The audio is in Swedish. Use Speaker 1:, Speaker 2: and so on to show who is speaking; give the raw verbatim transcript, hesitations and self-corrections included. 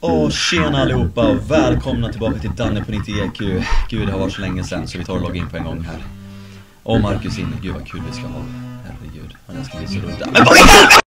Speaker 1: Åh, tjena allihopa och välkomna tillbaka till Danne på nittio E Q. Gud, det har varit så länge sedan så vi tar och loggar in på en gång här. Och Marcus in, gud vad kul vi ska ha. Herregud, det ska bli så roligt.